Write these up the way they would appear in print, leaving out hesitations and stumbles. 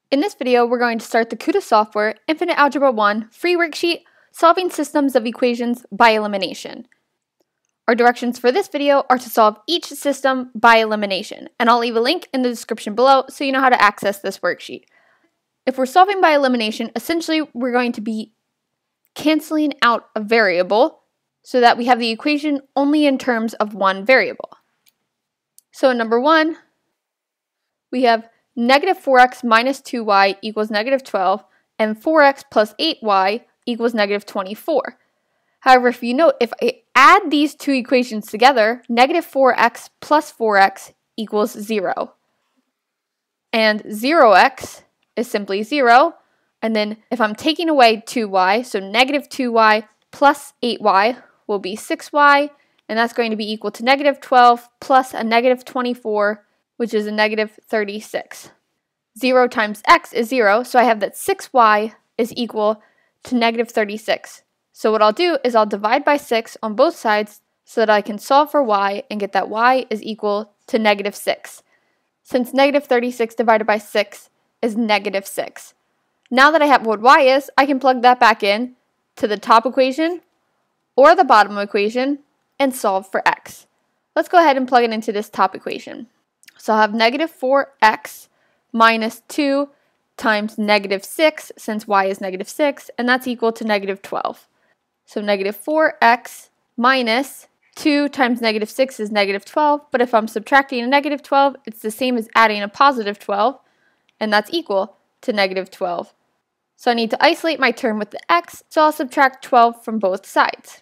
In this video, we're going to start the CUDA software Infinite Algebra 1 free worksheet, solving systems of equations by elimination. Our directions for this video are to solve each system by elimination, and I'll leave a link in the description below so you know how to access this worksheet. If we're solving by elimination, essentially we're going to be canceling out a variable so that we have the equation only in terms of one variable. So in number 1, we have negative 4x minus 2y equals negative 12, and 4x plus 8y equals negative 24. However, if you note, if I add these two equations together, negative 4x plus 4x equals 0. And 0x is simply 0. And then if I'm taking away 2y, so negative 2y plus 8y will be 6y, and that's going to be equal to negative 12 plus a negative 24, which is a negative 36. 0 times x is 0, so I have that 6y is equal to negative 36. So what I'll do is I'll divide by 6 on both sides so that I can solve for y and get that y is equal to negative 6. Since negative 36 divided by 6 is negative 6. Now that I have what y is, I can plug that back in to the top equation or the bottom equation and solve for x. Let's go ahead and plug it into this top equation. So I'll have negative 4x minus 2 times negative 6, since y is negative 6, and that's equal to negative 12. So negative 4x minus 2 times negative 6 is negative 12, but if I'm subtracting a negative 12, it's the same as adding a positive 12, and that's equal to negative 12. So I need to isolate my term with the x, so I'll subtract 12 from both sides.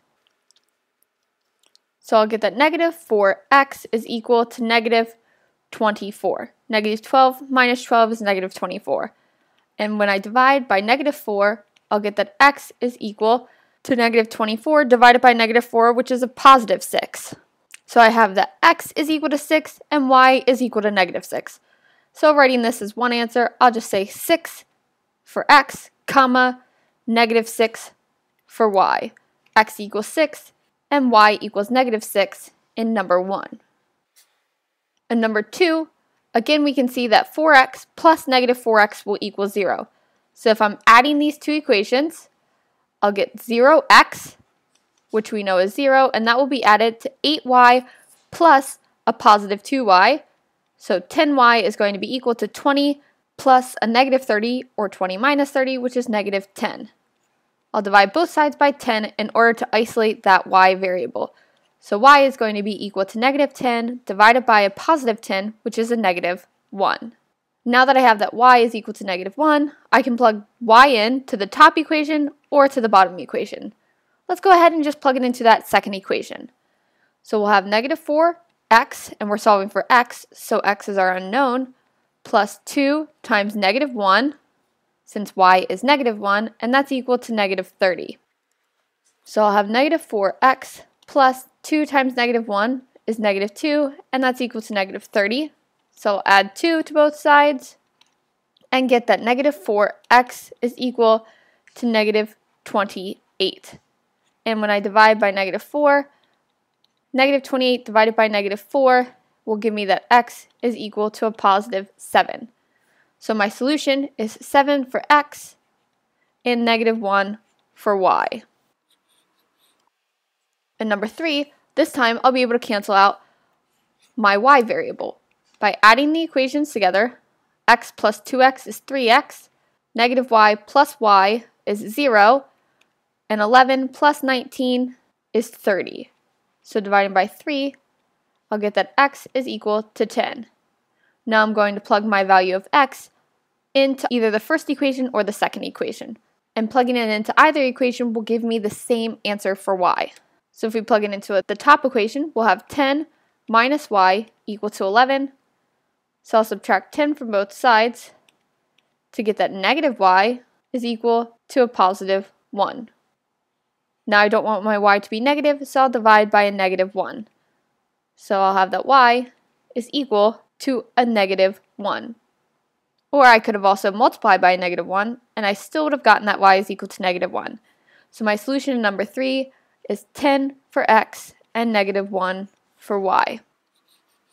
So I'll get that negative 4x is equal to negative 24. Negative 12 minus 12 is negative 24. And when I divide by negative 4, I'll get that x is equal to negative 24 divided by negative 4, which is a positive 6. So I have that x is equal to 6 and y is equal to negative 6. So writing this as one answer, I'll just say 6 for x, comma, negative 6 for y. X equals 6 and y equals negative 6 in number 1. In number 2, again we can see that 4x plus negative 4x will equal 0. So if I'm adding these two equations, I'll get 0x, which we know is 0, and that will be added to 8y plus a positive 2y. So 10y is going to be equal to 20 plus a negative 30, or 20 minus 30, which is negative 10. I'll divide both sides by 10 in order to isolate that y variable. So y is going to be equal to negative 10 divided by a positive 10, which is a negative 1. Now that I have that y is equal to negative 1, I can plug y in to the top equation or to the bottom equation. Let's go ahead and just plug it into that second equation. So we'll have negative 4x, and we're solving for x, so x is our unknown, plus 2 times negative 1, since y is negative 1, and that's equal to negative 30. So I'll have negative 4x plus 2 times negative 1 is negative 2, and that's equal to negative 30. So I'll add 2 to both sides and get that negative 4x is equal to negative 28. And when I divide by negative 4, negative 28 divided by negative 4 will give me that x is equal to a positive 7. So my solution is 7 for x and negative 1 for y. And number 3, this time I'll be able to cancel out my y variable. By adding the equations together, x plus 2x is 3x, negative y plus y is 0, and 11 plus 19 is 30. So dividing by 3, I'll get that x is equal to 10. Now I'm going to plug my value of x into either the first equation or the second equation. And plugging it into either equation will give me the same answer for y. So if we plug it into the top equation, we'll have 10 minus y equal to 11. So I'll subtract 10 from both sides to get that negative y is equal to a positive 1. Now I don't want my y to be negative, so I'll divide by a negative 1. So I'll have that y is equal to a negative 1. Or I could have also multiplied by a negative 1, and I still would have gotten that y is equal to negative 1. So my solution in number 3 is 10 for x and negative 1 for y.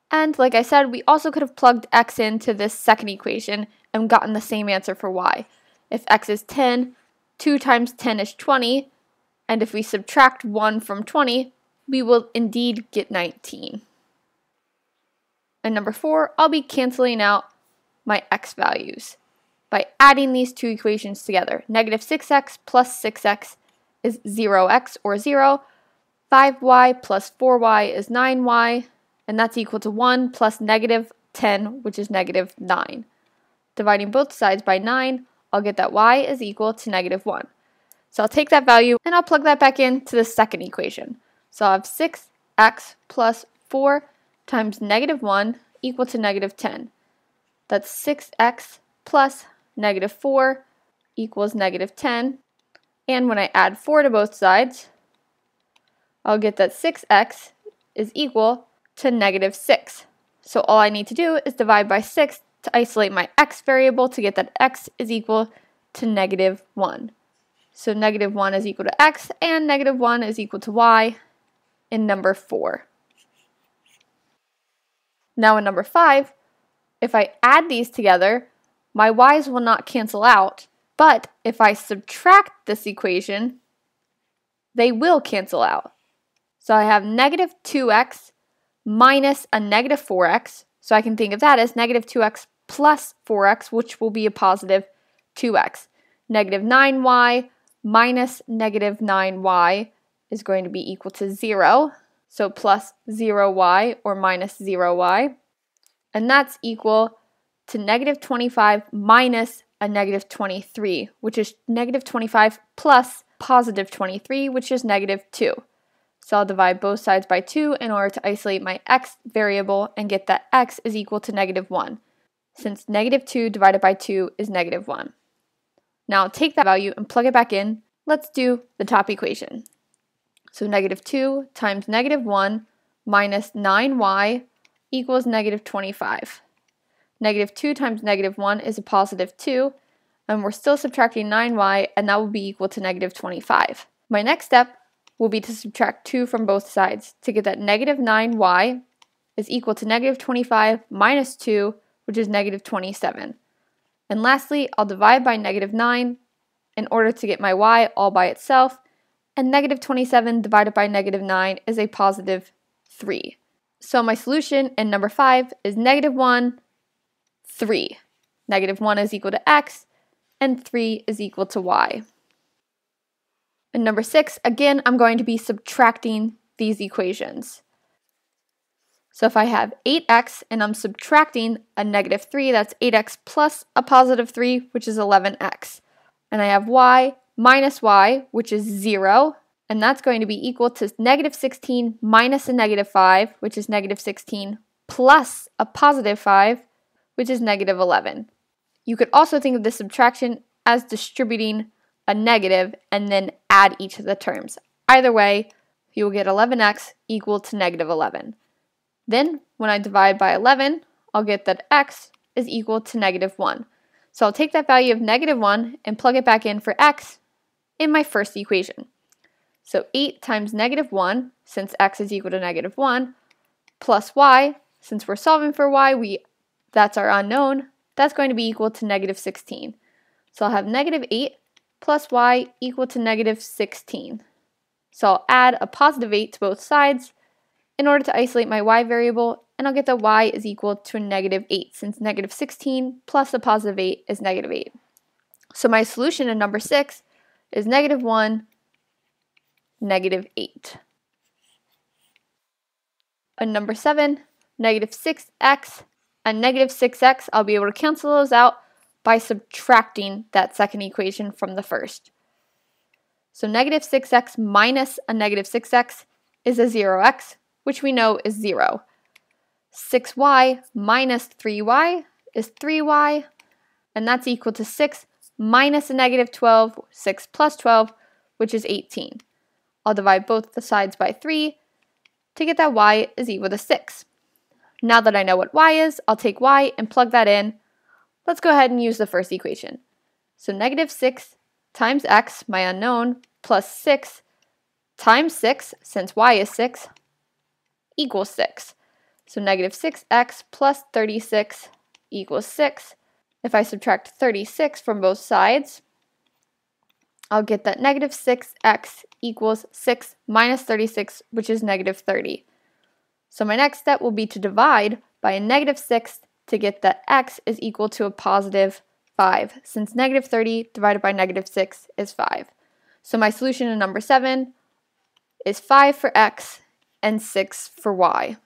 And like I said, we also could have plugged x into this second equation and gotten the same answer for y. If x is 10, 2 times 10 is 20, and if we subtract 1 from 20, we will indeed get 19. And number 4, I'll be canceling out my x values by adding these two equations together. Negative 6x plus 6x is 0x or 0. 5y plus 4y is 9y, and that's equal to 1 plus negative 10, which is negative 9. Dividing both sides by 9, I'll get that y is equal to negative 1. So I'll take that value and I'll plug that back into the second equation. So I'll have 6x plus 4 times negative 1 equal to negative 10. That's 6x plus negative 4 equals negative 10. And when I add 4 to both sides, I'll get that 6x is equal to negative 6. So all I need to do is divide by 6 to isolate my x variable to get that x is equal to negative 1. So negative 1 is equal to x and negative 1 is equal to y in number 4. Now in number 5, if I add these together, my y's will not cancel out, but if I subtract this equation, they will cancel out. So I have negative 2x minus a negative 4x, so I can think of that as negative 2x plus 4x, which will be a positive 2x. Negative 9y minus negative 9y is going to be equal to 0, so plus 0y or minus 0y, and that's equal to negative 25 minus a negative 23, which is negative 25 plus positive 23, which is negative 2. So I'll divide both sides by 2 in order to isolate my x variable and get that x is equal to negative 1, since negative 2 divided by 2 is negative 1. Now I'll take that value and plug it back in. Let's do the top equation. So negative 2 times negative 1 minus 9y equals negative 25. Negative 2 times negative 1 is a positive 2, and we're still subtracting 9y, and that will be equal to negative 25. My next step will be to subtract 2 from both sides to get that negative 9y is equal to negative 25 minus 2, which is negative 27. And lastly, I'll divide by negative 9 in order to get my y all by itself, and negative 27 divided by negative 9 is a positive 3. So my solution in number 5 is negative 1, 3. Negative 1 is equal to x, and 3 is equal to y. In number 6, again, I'm going to be subtracting these equations. So if I have 8x and I'm subtracting a negative 3, that's 8x plus a positive 3, which is 11x. And I have y minus y, which is 0, and that's going to be equal to negative 16 minus a negative 5, which is negative 16, plus a positive 5, which is negative 11. You could also think of this subtraction as distributing a negative and then add each of the terms. Either way, you will get 11x equal to negative 11. Then, when I divide by 11, I'll get that x is equal to negative 1. So I'll take that value of negative 1 and plug it back in for x in my first equation. So 8 times negative 1, since x is equal to negative 1, plus y, since we're solving for y, that's our unknown, that's going to be equal to negative 16. So I'll have negative 8 plus y equal to negative 16. So I'll add a positive 8 to both sides in order to isolate my y variable, and I'll get that y is equal to negative 8, since negative 16 plus a positive 8 is negative 8. So my solution in number 6 is negative 1, negative 8. In number 7, negative 6x and negative 6x, I'll be able to cancel those out by subtracting that second equation from the first. So negative 6x minus a negative 6x is a 0x, which we know is 0. 6y minus 3y is 3y, and that's equal to 6 minus a negative 12, 6 plus 12, which is 18. I'll divide both the sides by 3 to get that y is equal to 6. Now that I know what y is, I'll take y and plug that in. Let's go ahead and use the first equation. So negative 6 times x, my unknown, plus 6 times 6, since y is 6, equals 6. So negative 6x plus 36 equals 6. If I subtract 36 from both sides, I'll get that negative 6x equals 6 minus 36, which is negative 30. So my next step will be to divide by a negative 6 to get that x is equal to a positive 5, since negative 30 divided by negative 6 is 5. So my solution to number 7 is 5 for x and 6 for y.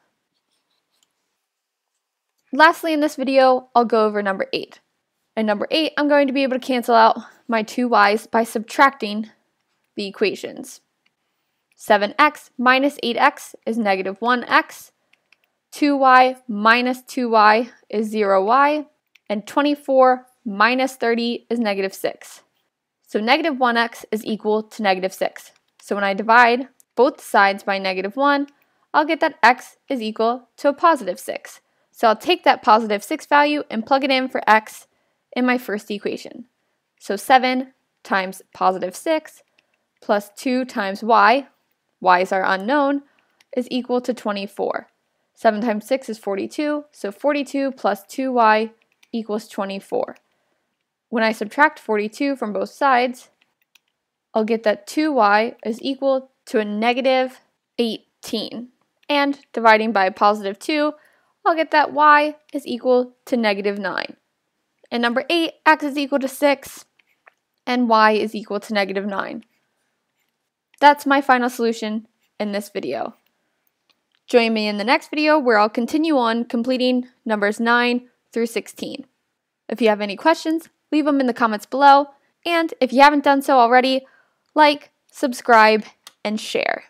Lastly in this video, I'll go over number 8. In number 8, I'm going to be able to cancel out my two y's by subtracting the equations. 7x minus 8x is negative 1x, 2y minus 2y is 0y, and 24 minus 30 is negative 6. So negative 1x is equal to negative 6. So when I divide both sides by negative 1, I'll get that x is equal to a positive 6. So I'll take that positive 6 value and plug it in for x in my first equation. So 7 times positive 6 plus 2 times y, y's are unknown, is equal to 24. 7 times 6 is 42, so 42 plus 2y equals 24. When I subtract 42 from both sides, I'll get that 2y is equal to a negative 18. And dividing by a positive 2, I'll get that y is equal to negative 9. In number 8, x is equal to 6, and y is equal to negative 9. That's my final solution in this video. Join me in the next video where I'll continue on completing numbers 9 through 16. If you have any questions, leave them in the comments below, and if you haven't done so already, like, subscribe, and share.